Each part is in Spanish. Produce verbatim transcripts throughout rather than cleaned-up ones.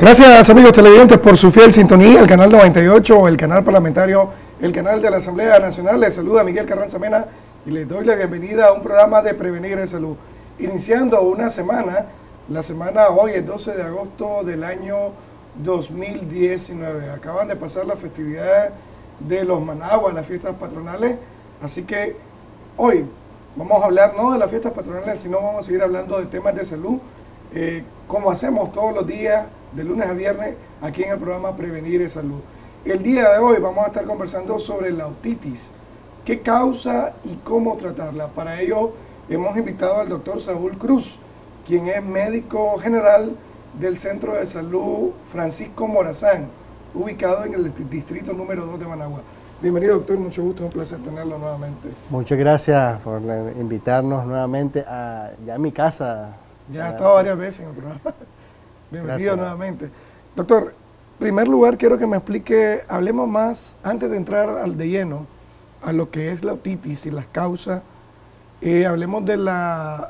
Gracias, amigos televidentes, por su fiel sintonía. El canal noventa y ocho, el canal parlamentario, el canal de la Asamblea Nacional. Les saluda Miguel Carranza Mena y les doy la bienvenida a un programa de Prevenir de Salud. Iniciando una semana, la semana hoy es doce de agosto del año dos mil diecinueve. Acaban de pasar las festividades de los Managuas, las fiestas patronales. Así que hoy vamos a hablar no de las fiestas patronales, sino vamos a seguir hablando de temas de salud, eh, como hacemos todos los días, de lunes a viernes, aquí en el programa Prevenir de Salud. El día de hoy vamos a estar conversando sobre la otitis, qué causa y cómo tratarla. Para ello hemos invitado al doctor Saúl Cruz, quien es médico general del Centro de Salud Francisco Morazán, ubicado en el distrito número dos de Managua. Bienvenido, doctor, mucho gusto, un placer tenerlo nuevamente. Muchas gracias por invitarnos nuevamente a, ya a mi casa. Ya ha estado varias veces en el programa. Bienvenido gracias. Nuevamente. Doctor, en primer lugar quiero que me explique, hablemos más, antes de entrar al de lleno, a lo que es la otitis y las causas, eh, hablemos de la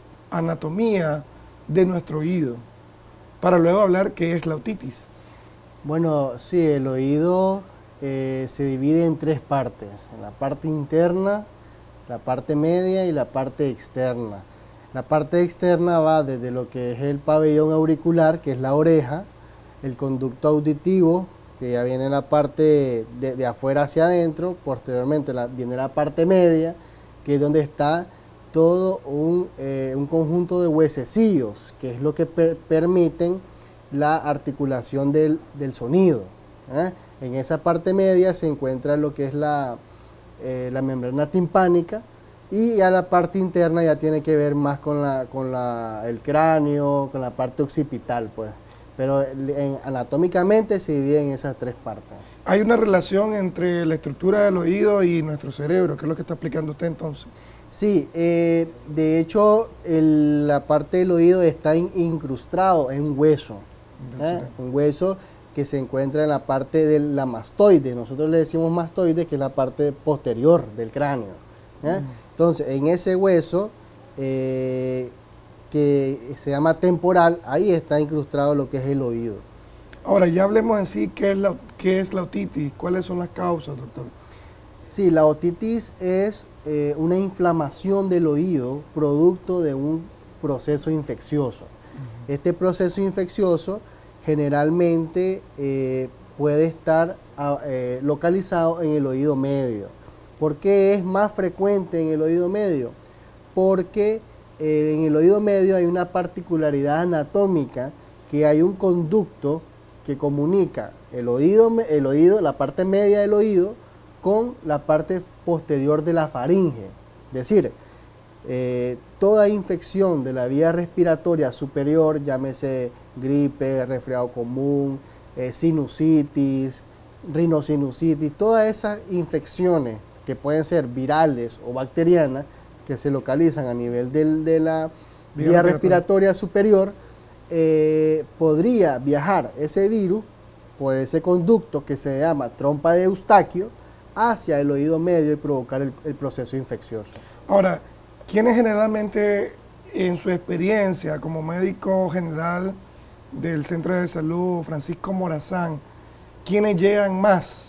anatomía de nuestro oído, para luego hablar qué es la otitis. Bueno, sí, el oído eh, se divide en tres partes, en la parte interna, la parte media y la parte externa. La parte externa va desde lo que es el pabellón auricular, que es la oreja, el conducto auditivo, que ya viene en la parte de, de afuera hacia adentro, posteriormente la, viene la parte media, que es donde está todo un, eh, un conjunto de huesecillos, que es lo que per, permiten la articulación del, del sonido. ¿eh? En esa parte media se encuentra lo que es la, eh, la membrana timpánica, y ya la parte interna ya tiene que ver más con, la, con la, el cráneo, con la parte occipital, pues. Pero en, anatómicamente se divide en esas tres partes. ¿Hay una relación entre la estructura del oído y nuestro cerebro? ¿Qué es lo que está explicando usted entonces? Sí, eh, de hecho el, la parte del oído está in, incrustado en un hueso, ¿eh? un hueso que se encuentra en la parte de la mastoide. Nosotros le decimos mastoide, que es la parte posterior del cráneo. ¿eh? Mm. Entonces, en ese hueso, eh, que se llama temporal, ahí está incrustado lo que es el oído. Ahora, ya hablemos en sí qué es la, qué es la otitis, cuáles son las causas, doctor. Sí, la otitis es eh, una inflamación del oído producto de un proceso infeccioso. Uh-huh. Este proceso infeccioso generalmente eh, puede estar eh, localizado en el oído medio. ¿Por qué es más frecuente en el oído medio? Porque eh, en el oído medio hay una particularidad anatómica, que hay un conducto que comunica el oído, el oído, la parte media del oído con la parte posterior de la faringe. Es decir, eh, toda infección de la vía respiratoria superior, llámese gripe, resfriado común, eh, sinusitis, rinosinusitis, todas esas infecciones que pueden ser virales o bacterianas, que se localizan a nivel del, de la vía, vía respiratoria superior, eh, podría viajar ese virus por ese conducto que se llama trompa de Eustaquio hacia el oído medio y provocar el, el proceso infeccioso. Ahora, ¿quiénes generalmente, en su experiencia como médico general del Centro de Salud Francisco Morazán, quiénes llegan más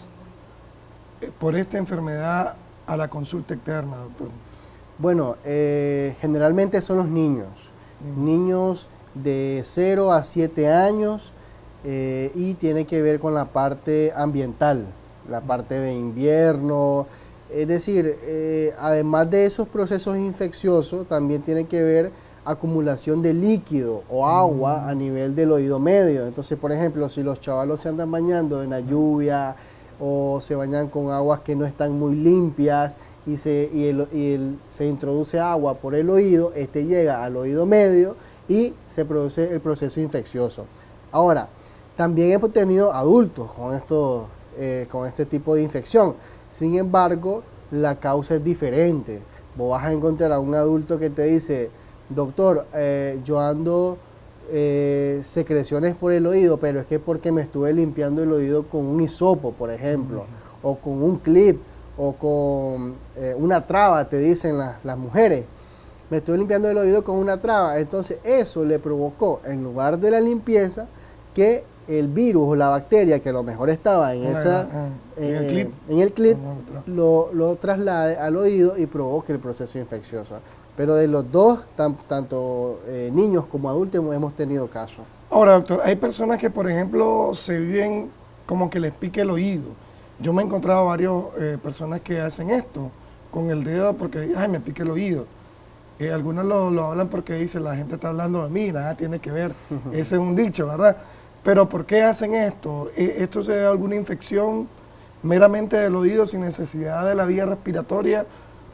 por esta enfermedad a la consulta externa, doctor? Bueno, eh, generalmente son los niños, mm. niños de cero a siete años, eh, y tiene que ver con la parte ambiental, la parte de invierno, es decir, eh, además de esos procesos infecciosos, también tiene que ver acumulación de líquido o agua mm. a nivel del oído medio. Entonces, por ejemplo, si los chavalos se andan bañando en la lluvia, o se bañan con aguas que no están muy limpias y, se, y, el, y el, se introduce agua por el oído, este llega al oído medio y se produce el proceso infeccioso. Ahora, también hemos tenido adultos con, esto, eh, con este tipo de infección. Sin embargo, la causa es diferente. Vos vas a encontrar a un adulto que te dice, doctor, eh, yo ando Eh, secreciones por el oído, pero es que porque me estuve limpiando el oído con un hisopo, por ejemplo, uh-huh. o con un clip, o con eh, una traba, te dicen las, las mujeres. Me estuve limpiando el oído con una traba. Entonces eso le provocó, en lugar de la limpieza, que el virus o la bacteria que a lo mejor estaba en, Ah, esa, ah, eh, en el clip. en el clip, Vamos a otro. lo, lo traslade al oído y provoque el proceso infeccioso. Pero de los dos, tan- tanto eh, niños como adultos, hemos tenido casos. Ahora, doctor, hay personas que, por ejemplo, se viven como que les pique el oído. Yo me he encontrado varias personas que hacen esto con el dedo porque, ay, me pique el oído. Eh, algunos lo, lo hablan porque dicen, la gente está hablando de mí, nada tiene que ver. Ese es un dicho, ¿verdad? Pero ¿por qué hacen esto? Eh, ¿Esto se debe a alguna infección meramente del oído sin necesidad de la vía respiratoria?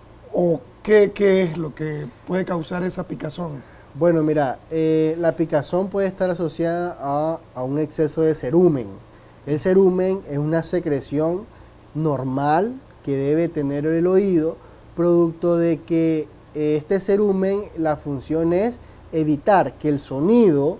¿O qué, qué es lo que puede causar esa picazón? Bueno, mira, eh, la picazón puede estar asociada a, a un exceso de cerumen. El cerumen es una secreción normal que debe tener el oído, producto de que eh, este cerumen, la función es evitar que el sonido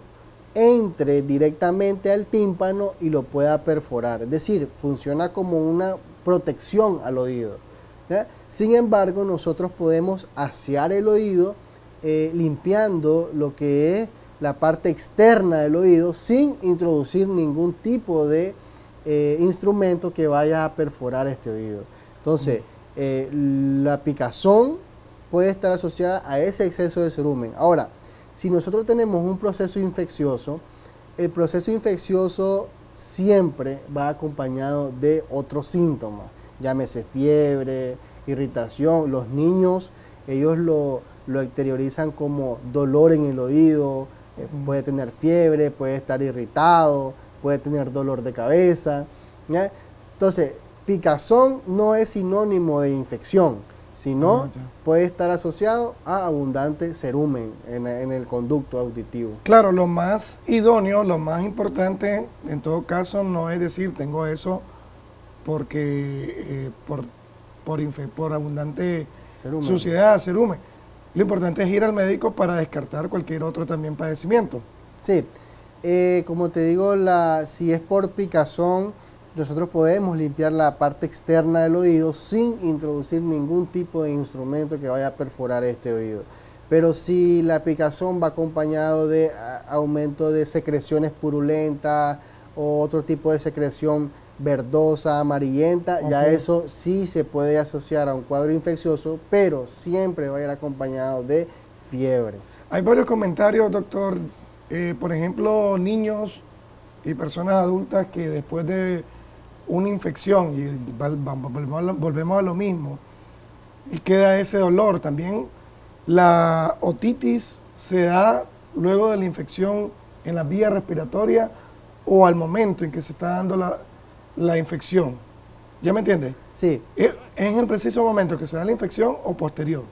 entre directamente al tímpano y lo pueda perforar. Es decir, funciona como una protección al oído, ¿ya? Sin embargo, nosotros podemos asear el oído eh, limpiando lo que es la parte externa del oído sin introducir ningún tipo de eh, instrumento que vaya a perforar este oído. Entonces, eh, la picazón puede estar asociada a ese exceso de cerumen. Ahora, si nosotros tenemos un proceso infeccioso, el proceso infeccioso siempre va acompañado de otros síntomas, llámese fiebre, irritación. Los niños, ellos lo, lo exteriorizan como dolor en el oído, eh, puede tener fiebre, puede estar irritado, puede tener dolor de cabeza, ¿ya? Entonces, picazón no es sinónimo de infección, sino Ah, ya. puede estar asociado a abundante cerumen en, en el conducto auditivo. Claro, lo más idóneo, lo más importante en todo caso no es decir tengo eso porque eh, por, por, infe- por abundante Cerumen. suciedad, cerumen. Lo importante es ir al médico para descartar cualquier otro también padecimiento. Sí, eh, como te digo, la, si es por picazón, nosotros podemos limpiar la parte externa del oído sin introducir ningún tipo de instrumento que vaya a perforar este oído. Pero si la picazón va acompañado de a, aumento de secreciones purulentas o otro tipo de secreción verdosa, amarillenta, ya Ok. eso sí se puede asociar a un cuadro infeccioso, pero siempre va a ir acompañado de fiebre. Hay varios comentarios, doctor. Eh, por ejemplo, niños y personas adultas que después de una infección, y val- va- volvemos a lo- volvemos a lo mismo, y queda ese dolor. También la otitis se da luego de la infección en la vía respiratoria o al momento en que se está dando la, la infección. ¿Ya me entiendes? Sí, ¿Es es en el preciso momento que se da la infección o posterior?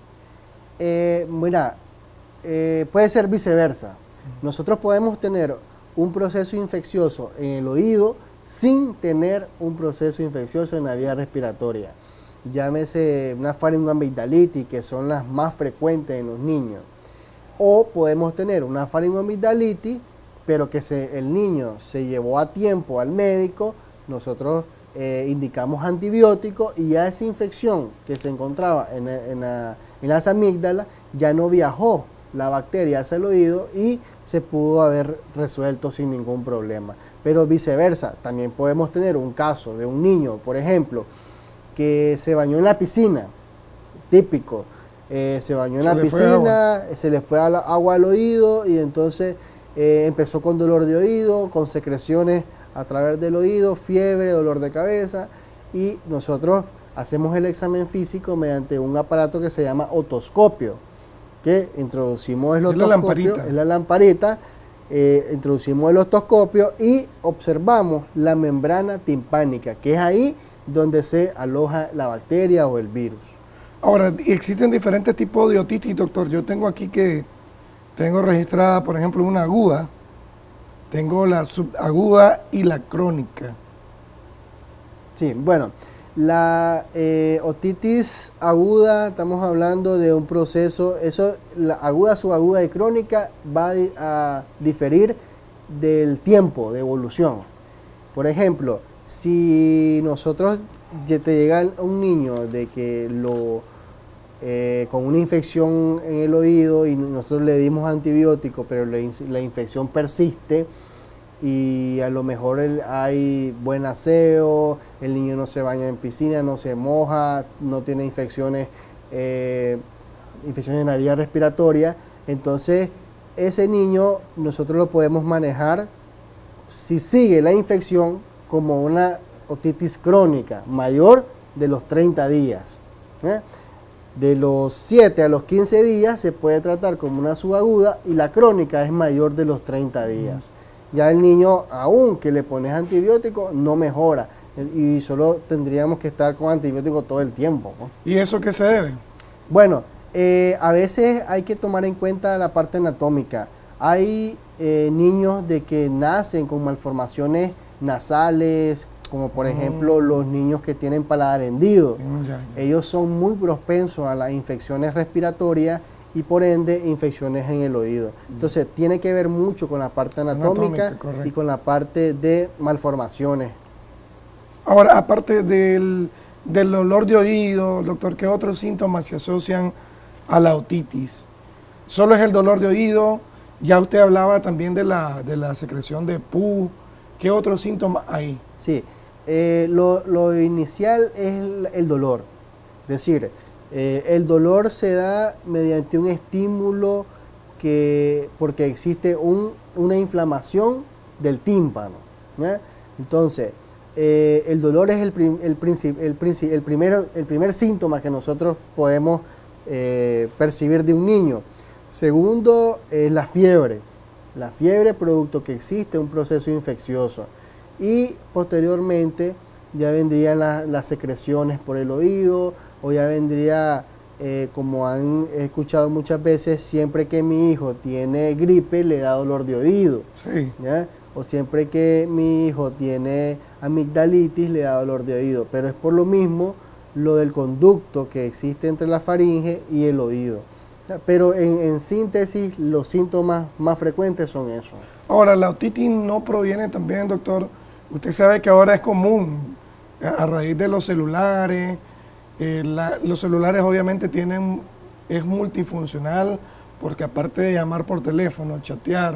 eh, mira, eh, puede ser viceversa. Nosotros podemos tener un proceso infeccioso en el oído sin tener un proceso infeccioso en la vía respiratoria. Llámese una faringoamigdalitis, que son las más frecuentes en los niños. O podemos tener una faringoamigdalitis, pero que se, el niño se llevó a tiempo al médico, nosotros eh, indicamos antibióticos y ya esa infección que se encontraba en, en la- en las amígdalas ya no viajó la bacteria hacia el oído y se pudo haber resuelto sin ningún problema. Pero viceversa, también podemos tener un caso de un niño, por ejemplo, que se bañó en la piscina, típico, eh, se bañó en Se la le fue piscina, se le fue a la- agua al oído y entonces eh, empezó con dolor de oído, con secreciones a través del oído, fiebre, dolor de cabeza, y nosotros hacemos el examen físico mediante un aparato que se llama otoscopio, que introducimos el Es la otoscopio, lamparita. es la lamparita, eh, introducimos el otoscopio y observamos la membrana timpánica, que es ahí donde se aloja la bacteria o el virus. Ahora, y existen diferentes tipos de otitis, doctor. Yo tengo aquí que tengo registrada, por ejemplo, una aguda, tengo la subaguda y la crónica. Sí, bueno, la eh, otitis aguda, estamos hablando de un proceso, eso, la aguda, subaguda y crónica va a, di- a diferir del tiempo de evolución. Por ejemplo, si nosotros ya te llega un niño de que lo eh, con una infección en el oído y nosotros le dimos antibiótico, pero la, in- la infección persiste, y a lo mejor el, hay buen aseo, el niño no se baña en piscina, no se moja, no tiene infecciones, eh, infecciones en la vía respiratoria, entonces ese niño nosotros lo podemos manejar, si sigue la infección, como una otitis crónica mayor de los treinta días. ¿eh? De los siete a los quince días se puede tratar como una subaguda y la crónica es mayor de los treinta días. Ya el niño, aunque le pones antibiótico, no mejora y solo tendríamos que estar con antibiótico todo el tiempo, ¿no? ¿Y eso qué se debe? Bueno, eh, a veces hay que tomar en cuenta la parte anatómica. Hay eh, niños de que nacen con malformaciones nasales, como por ejemplo mm. los niños que tienen paladar hendido. Mm, ya, ya. Ellos son muy propensos a las infecciones respiratorias y por ende infecciones en el oído. Entonces tiene que ver mucho con la parte anatómica, anatómica y con la parte de malformaciones. Ahora, aparte del, del dolor de oído, doctor, ¿qué otros síntomas se asocian a la otitis? ¿Solo es el dolor de oído? Ya usted hablaba también de la, de la secreción de pus. ¿Qué otros síntomas hay? Sí, eh, lo, lo inicial es el, el dolor. Es decir, eh, el dolor se da mediante un estímulo que, porque existe un, una inflamación del tímpano. ¿eh? Entonces, eh, el dolor es el, prim, el, princip, el, princip, el, primero, el primer síntoma que nosotros podemos eh, percibir de un niño. Segundo, es la fiebre. La fiebre producto que existe un proceso infeccioso. Y posteriormente ya vendrían la, las secreciones por el oído, o ya vendría, eh, como han escuchado muchas veces, siempre que mi hijo tiene gripe le da dolor de oído. Sí. ¿ya? O siempre que mi hijo tiene amigdalitis le da dolor de oído. Pero es por lo mismo lo del conducto que existe entre la faringe y el oído. Pero en, en síntesis, los síntomas más frecuentes son esos. Ahora, la otitis no proviene también, doctor. Usted sabe que ahora es común, a raíz de los celulares. Eh, la, los celulares obviamente tienen, es multifuncional, porque aparte de llamar por teléfono, chatear,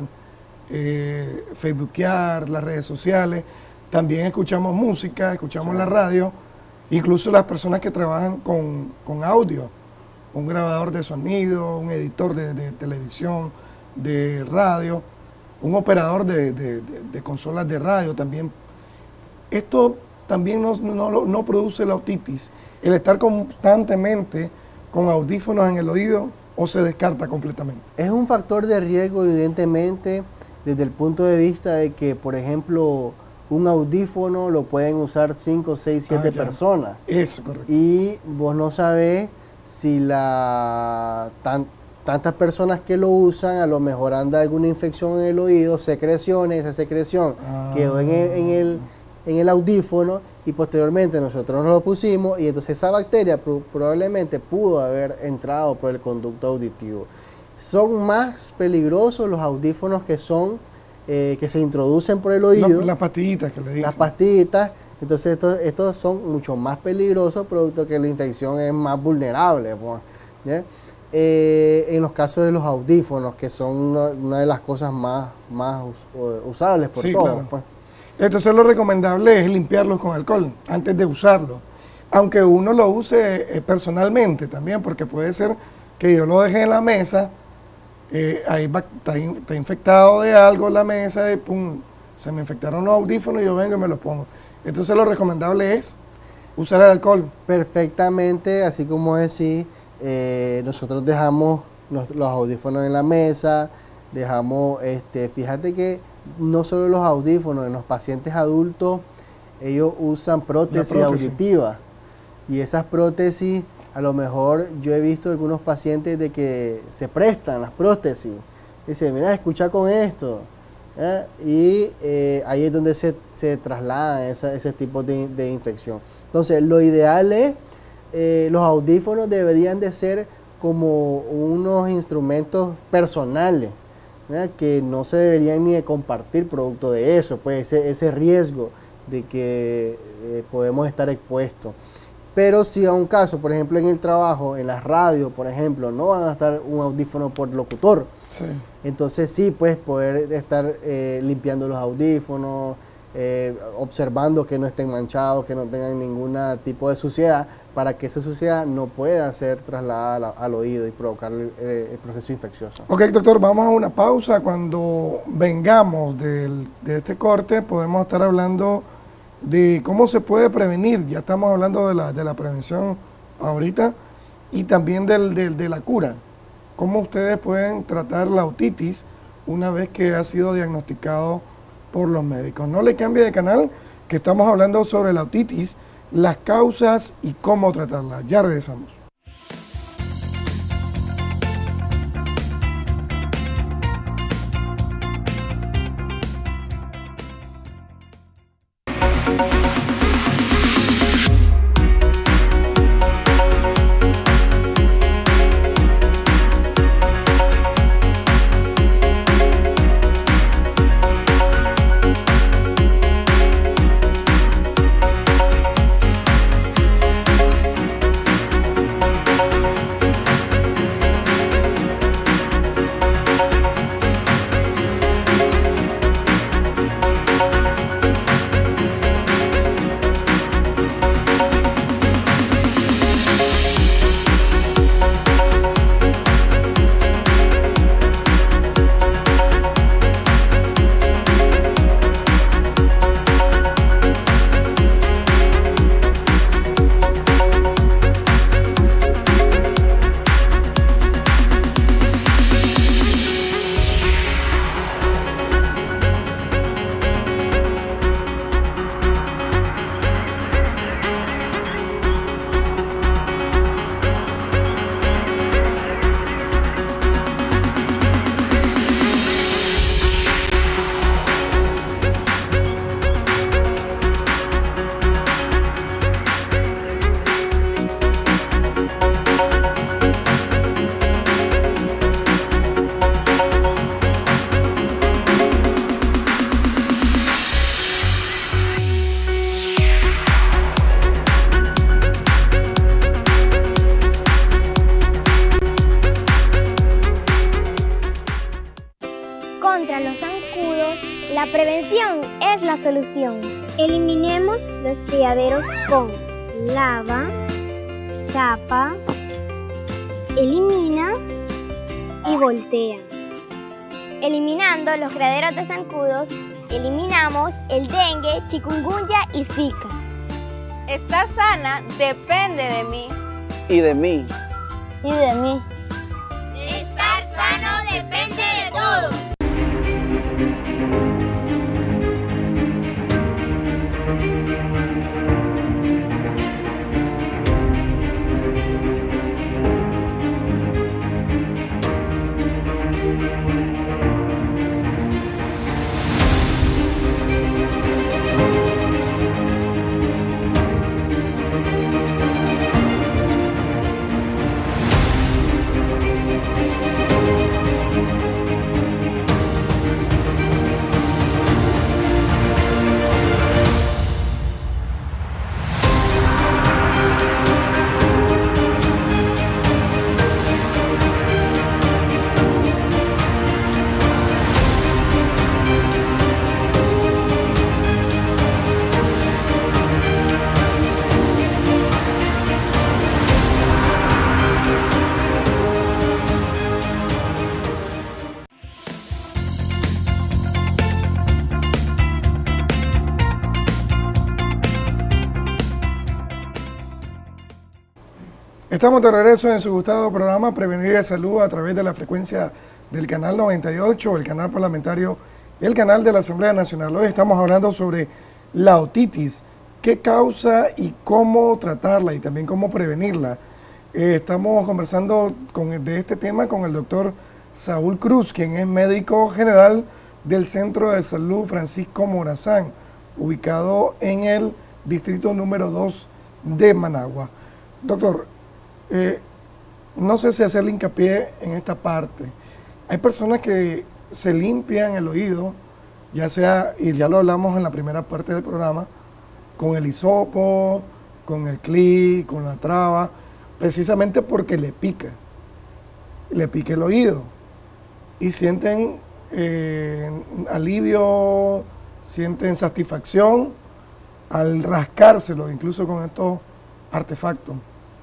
eh, facebookear, las redes sociales, también escuchamos música, escuchamos sí. la radio, incluso las personas que trabajan con, con audio. Un grabador de sonido, un editor de, de televisión, de radio, un operador de, de, de, de consolas de radio también. Esto también no, no, no produce la otitis. El estar constantemente con audífonos en el oído, ¿o se descarta completamente? Es un factor de riesgo, evidentemente, desde el punto de vista de que, por ejemplo, un audífono lo pueden usar cinco, seis, siete ah, personas. Eso, correcto. Y vos no sabés si la, tan, tantas personas que lo usan, a lo mejor anda alguna infección en el oído, secreciones, esa secreción ah. quedó en el, en, el, en el audífono y posteriormente nosotros nos lo pusimos y entonces esa bacteria pro, probablemente pudo haber entrado por el conducto auditivo. Son más peligrosos los audífonos que son eh, que se introducen por el oído. Las pastillitas que le dicen. Las pastillitas. Entonces estos, estos son mucho más peligrosos, producto que la infección es más vulnerable. Pues, eh, en los casos de los audífonos, que son una, una de las cosas más, más us, usables por sí, todos. Claro. Pues. Entonces lo recomendable es limpiarlos con alcohol antes de usarlo. Aunque uno lo use eh, personalmente también, porque puede ser que yo lo deje en la mesa, eh, ahí va, está, in, está infectado de algo la mesa y pum, se me infectaron los audífonos y yo vengo y me los pongo. Entonces lo recomendable es usar el alcohol. Perfectamente, así como decís, eh, nosotros dejamos los, los audífonos en la mesa, dejamos, este, fíjate que no solo los audífonos, en los pacientes adultos, ellos usan prótesis, prótesis auditiva. Y esas prótesis, a lo mejor yo he visto algunos pacientes de que se prestan las prótesis. Dicen, mira, escucha con esto. ¿Eh? Y eh, ahí es donde se, se trasladan esa, ese tipo de, de infección. Entonces, lo ideal es, eh, los audífonos deberían de ser como unos instrumentos personales, ¿eh? Que no se deberían ni de compartir producto de eso, pues ese, ese riesgo de que eh, podemos estar expuestos. Pero si a un caso, por ejemplo, en el trabajo, en la radio, por ejemplo, no van a estar un audífono por locutor. Sí. Entonces sí, pues poder estar eh, limpiando los audífonos, eh, observando que no estén manchados, que no tengan ningún tipo de suciedad, para que esa suciedad no pueda ser trasladada al, al oído y provocar el, el proceso infeccioso. Ok, doctor, vamos a una pausa. Cuando vengamos del, de este corte, podemos estar hablando de cómo se puede prevenir. Ya estamos hablando de la, de la prevención ahorita y también del, del, de la cura. Cómo ustedes pueden tratar la otitis una vez que ha sido diagnosticado por los médicos. No le cambie de canal, que estamos hablando sobre la otitis, las causas y cómo tratarla. Ya regresamos. Contra los zancudos, la prevención es la solución. Eliminemos los criaderos con lava, tapa, elimina y voltea. Eliminando los criaderos de zancudos, eliminamos el dengue, chikungunya y zika. Estar sana depende de mí. Y de mí. Y de mí. Estar sano depende de todos. Estamos de regreso en su gustado programa Prevenir de Salud a través de la frecuencia del canal noventa y ocho, el canal parlamentario, el canal de la Asamblea Nacional. Hoy estamos hablando sobre la otitis, qué causa y cómo tratarla y también cómo prevenirla. Eh, estamos conversando con, de este tema con el doctor Saúl Cruz, quien es médico general del Centro de Salud Francisco Morazán, ubicado en el distrito número dos de Managua. Doctor, Eh, no sé si hacerle hincapié en esta parte. Hay personas que se limpian el oído, ya sea, y ya lo hablamos en la primera parte del programa, con el hisopo, con el clic, con la traba, precisamente porque le pica, le pica el oído y sienten eh, alivio, sienten satisfacción al rascárselo, incluso con estos artefactos.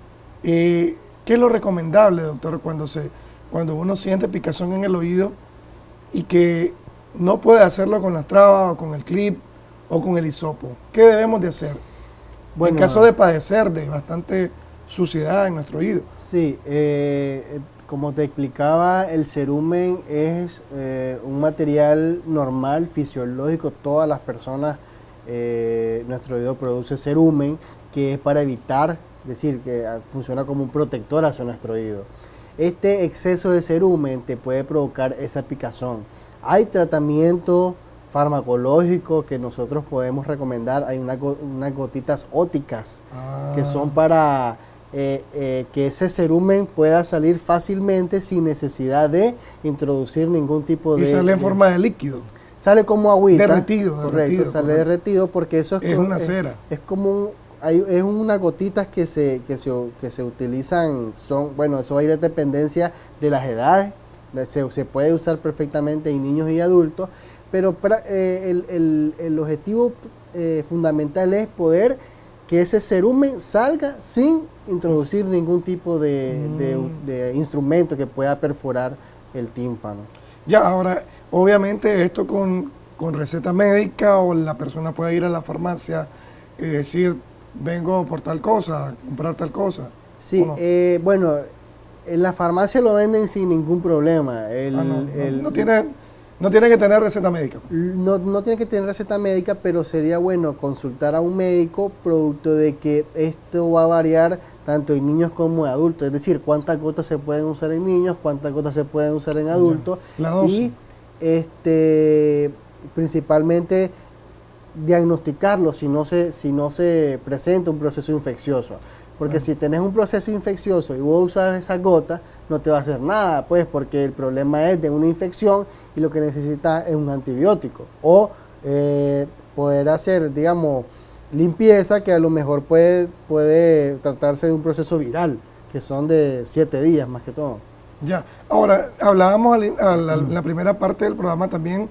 Eh, ¿Qué es lo recomendable, doctor, cuando, se, cuando uno siente picazón en el oído y que no puede hacerlo con las trabas o con el clip o con el hisopo? ¿Qué debemos de hacer Bueno, en caso de padecer de bastante suciedad en nuestro oído? Sí, eh, como te explicaba, el cerumen es eh, un material normal, fisiológico. Todas las personas, eh, nuestro oído produce cerumen, que es para evitar, es decir, que funciona como un protector hacia nuestro oído. Este exceso de cerumen te puede provocar esa picazón. Hay tratamiento farmacológico que nosotros podemos recomendar. Hay una, unas gotitas óticas Ah. que son para eh, eh, que ese cerumen pueda salir fácilmente sin necesidad de introducir ningún tipo de... Y sale en de- forma de líquido. Sale como agüita. Derretido, Correcto, derretido, sale correcto. derretido porque eso es, Es co- una cera. Es, como un, hay, es unas gotitas que se, que, se, que se utilizan, son, bueno, eso va a ir a dependencia de las edades, de- se, se puede usar perfectamente en niños y adultos, pero pra- eh, el, el- el objetivo eh, fundamental es poder que ese cerumen salga sin introducir ningún tipo de, de- Mm. de instrumento que pueda perforar el tímpano. Ya, ahora, obviamente esto con, con receta médica o la persona puede ir a la farmacia y decir, vengo por tal cosa, a comprar tal cosa. Sí, ¿o no? eh, bueno, en la farmacia lo venden sin ningún problema. El- Ah, no, no, el- no tiene, no tiene que tener receta médica. no, no tiene que tener receta médica, pero sería bueno consultar a un médico producto de que esto va a variar tanto en niños como en adultos. Es decir, cuántas gotas se pueden usar en niños, cuántas gotas se pueden usar en adultos. La dosis. Y este, principalmente diagnosticarlo si no se, si no se presenta un proceso infeccioso. Porque si tenés un proceso infeccioso y vos usas esa gota, no te va a hacer nada, pues, porque el problema es de una infección y lo que necesitas es un antibiótico. O eh, poder hacer, digamos, limpieza, que a lo mejor puede, puede tratarse de un proceso viral, que son de siete días más que todo. Ya, ahora, hablábamos al- al- al- en la primera parte del programa también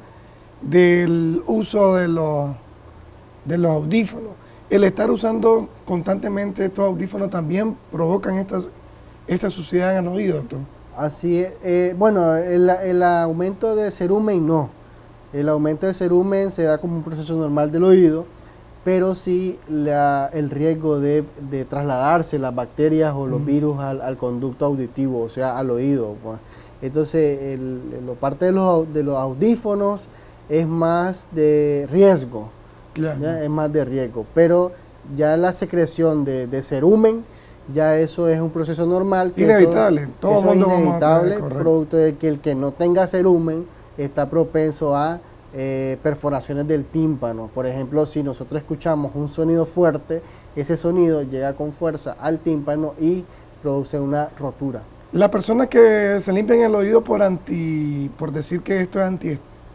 del uso de los, de los audífonos. El estar usando constantemente estos audífonos también provocan estas, esta suciedad en el oído, doctor. Así es. Eh, bueno, el, el aumento de cerumen no. El aumento de cerumen se da como un proceso normal del oído, pero sí la, el riesgo de, de trasladarse las bacterias o los Mm. virus al, al conducto auditivo, o sea, al oído, pues. Entonces, el, lo parte de los, au- de los audífonos es más de riesgo. Claro. ¿ya? Es más de riesgo, pero ya la secreción de, de cerumen, ya eso es un proceso normal. Que Inevitable, eso, todo eso es mundo vamos a inevitable, tener, correcto. producto de que el que no tenga cerumen está propenso a eh, perforaciones del tímpano. Por ejemplo, si nosotros escuchamos un sonido fuerte, ese sonido llega con fuerza al tímpano y produce una rotura. Las personas que se limpian el oído por anti, por decir que esto es anti,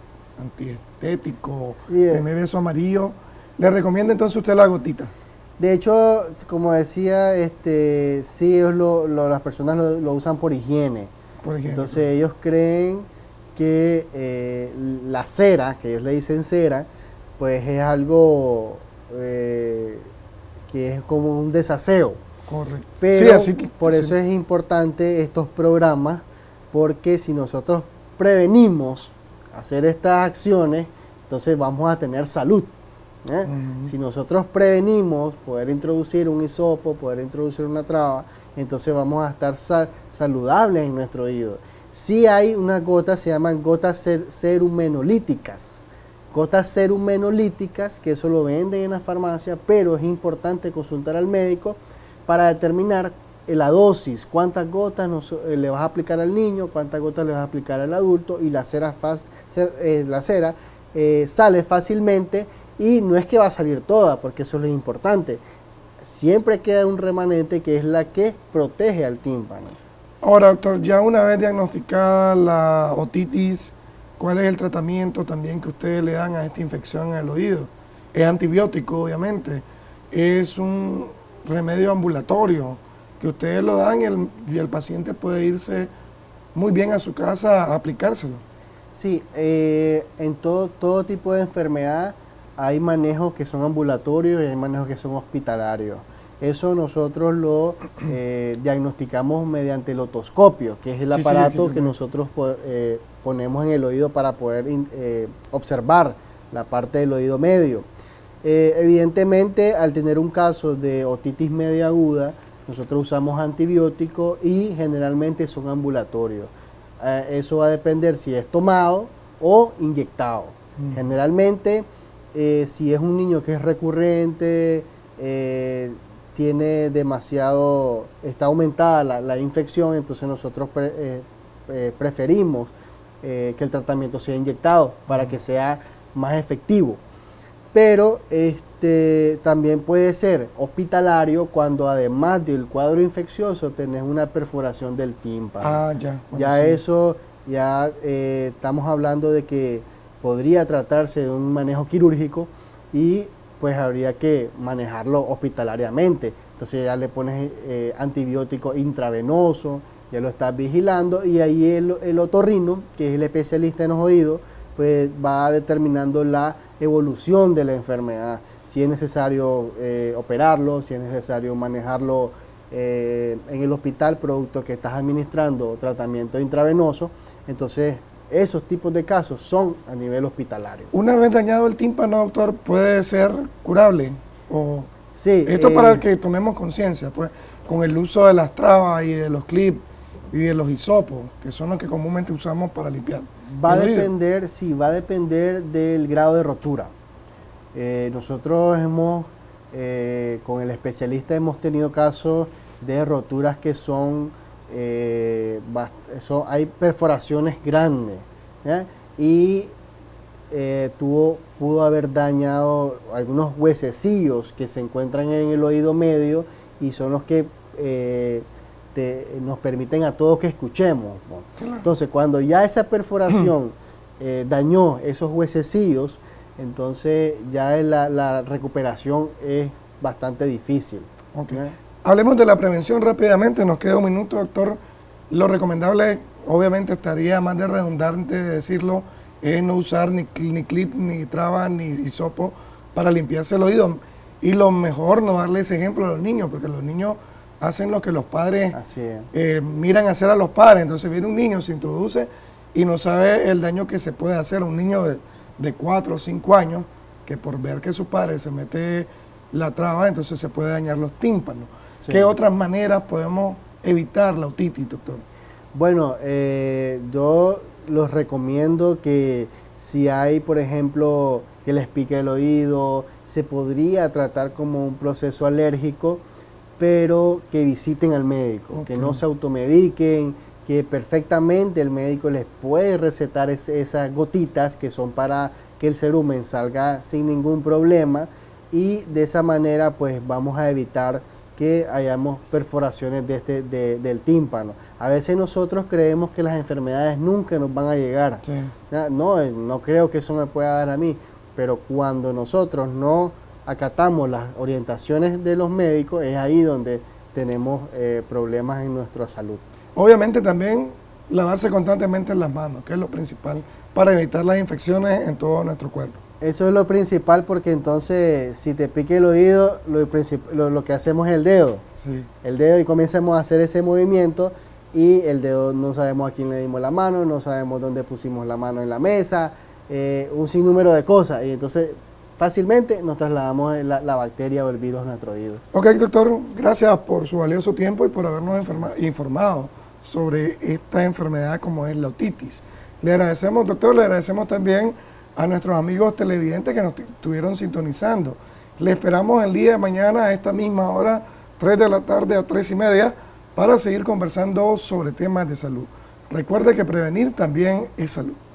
antiestético, Sí, eh. tener eso amarillo, le recomienda entonces usted la gotita. De hecho, como decía, este, sí, ellos lo- lo- las personas lo, lo usan por higiene. Por ejemplo. Entonces ellos creen que eh, la cera, que ellos le dicen cera, pues es algo eh, que es como un desaseo. Correcto. Pero Sí, así que- por sí. eso es importante estos programas, porque si nosotros prevenimos hacer estas acciones, entonces vamos a tener salud. ¿eh? Ujú. Si nosotros prevenimos poder introducir un hisopo, poder introducir una traba, entonces vamos a estar sal- saludables en nuestro oído. Sí hay unas gotas, se llaman gotas cer- cerumenolíticas. Gotas cerumenolíticas, que eso lo venden en la farmacia, pero es importante consultar al médico para determinar la dosis, cuántas gotas nos- eh, le vas a aplicar al niño, cuántas gotas le vas a aplicar al adulto, y la cera, faz- cer- eh, la cera eh, sale fácilmente y no es que va a salir toda, porque eso es lo importante. Siempre queda un remanente que es la que protege al tímpano. Ahora, doctor, ya una vez diagnosticada la otitis, ¿cuál es el tratamiento también que ustedes le dan a esta infección en el oído? Es antibiótico, obviamente. Es un, remedio ambulatorio, que ustedes lo dan y el, y el paciente puede irse muy bien a su casa a aplicárselo. Sí, eh, en todo, todo tipo de enfermedad hay manejos que son ambulatorios y hay manejos que son hospitalarios. Eso nosotros lo eh, diagnosticamos mediante el otoscopio, que es el Sí, sí, aparato aquí que se ve. nosotros eh, ponemos en el oído para poder in- eh, observar la parte del oído medio. Eh, evidentemente, al tener un caso de otitis media aguda, nosotros usamos antibióticos y generalmente son ambulatorios. Eh, eso va a depender si es tomado o inyectado. Mm. Generalmente, eh, si es un niño que es recurrente, eh, tiene demasiado, está aumentada la, la infección, entonces nosotros pre- eh, eh, preferimos eh, que el tratamiento sea inyectado para que sea más efectivo. Pero este, también puede ser hospitalario cuando además del cuadro infeccioso tenés una perforación del tímpano. Ah, ya. bueno, Ya sí. eso, ya eh, estamos hablando de que podría tratarse de un manejo quirúrgico y pues habría que manejarlo hospitalariamente. Entonces ya le pones eh, antibiótico intravenoso, ya lo estás vigilando y ahí el, el otorrino, que es el especialista en los oídos, pues va determinando la evolución de la enfermedad, si es necesario eh, operarlo, si es necesario manejarlo eh, en el hospital, producto que estás administrando tratamiento intravenoso. Entonces esos tipos de casos son a nivel hospitalario. Una vez dañado el tímpano, doctor, ¿puede ser curable? O Sí, esto eh, para que tomemos conciencia, pues, con el uso de las trabas y de los clips y de los hisopos, que son los que comúnmente usamos para limpiar. Va a el oído. depender, sí, va a depender del grado de rotura. Eh, nosotros hemos, eh, con el especialista hemos tenido casos de roturas que son, eh, bast- son- hay perforaciones grandes, ¿ya? Y eh, tuvo, pudo haber dañado algunos huesecillos que se encuentran en el oído medio y son los que eh, te- nos permiten a todos que escuchemos, ¿no? Entonces, cuando ya esa perforación eh, dañó esos huesecillos, entonces ya la, la recuperación es bastante difícil. Ok. ¿ya? Hablemos de la prevención rápidamente, nos queda un minuto, doctor. Lo recomendable, obviamente estaría más de redundante decirlo, es no usar ni, cl- ni clip, ni traba, ni hisopo para limpiarse el oído. Y lo mejor, no darle ese ejemplo a los niños, porque los niños hacen lo que los padres Así es. eh, miran hacer a los padres. Entonces viene un niño, se introduce y no sabe el daño que se puede hacer a un niño de, de cuatro o cinco años, que por ver que su padre se mete la traba, entonces se puede dañar los tímpanos. Sí. ¿Qué otras maneras podemos evitar la otitis, doctor? Bueno, eh, yo los recomiendo que si hay, por ejemplo, que les pique el oído, se podría tratar como un proceso alérgico, pero que visiten al médico, que Ok. no se automediquen, que perfectamente el médico les puede recetar es- esas gotitas que son para que el cerumen salga sin ningún problema y de esa manera pues vamos a evitar que hayamos perforaciones de este, de- del tímpano. A veces nosotros creemos que las enfermedades nunca nos van a llegar. Sí. Ya, No, eh, no creo que eso me pueda dar a mí, pero cuando nosotros no acatamos las orientaciones de los médicos, es ahí donde tenemos eh, problemas en nuestra salud. Obviamente también lavarse constantemente las manos, que es lo principal para evitar las infecciones en todo nuestro cuerpo. Eso es lo principal porque entonces si te pique el oído, lo, princip- lo, lo que hacemos es el dedo. Sí. El dedo y comenzamos a hacer ese movimiento y el dedo no sabemos a quién le dimos la mano, no sabemos dónde pusimos la mano en la mesa, eh, un sinnúmero de cosas y entonces fácilmente nos trasladamos la, la bacteria o el virus a nuestro oído. Ok, doctor, gracias por su valioso tiempo y por habernos enferma- informado sobre esta enfermedad como es la otitis. Le agradecemos, doctor, le agradecemos también a nuestros amigos televidentes que nos tu- estuvieron sintonizando. Le esperamos el día de mañana a esta misma hora, tres de la tarde a tres y media, para seguir conversando sobre temas de salud. Recuerde que prevenir también es salud.